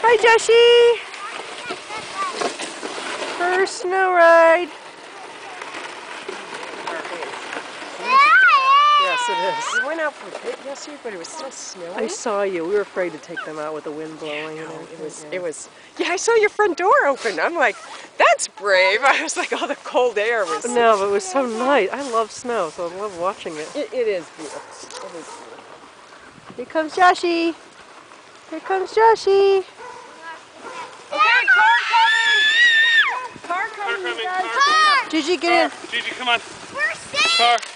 Hi, Joshie. First snow ride. Yes, it is. We went out for a bit yesterday, but it was still snowing. I saw you. We were afraid to take them out with the wind blowing. Yeah, And everything. it was. Yeah, I saw your front door open. I'm like, that's brave. I was like, oh, the cold air was. No, but it was so nice. I love snow, so I love watching it. It is beautiful. It is beautiful. Here comes Joshie. Here comes Joshie. Okay, car coming. Car coming. Gigi, get in. Gigi, come on. We're safe. Car.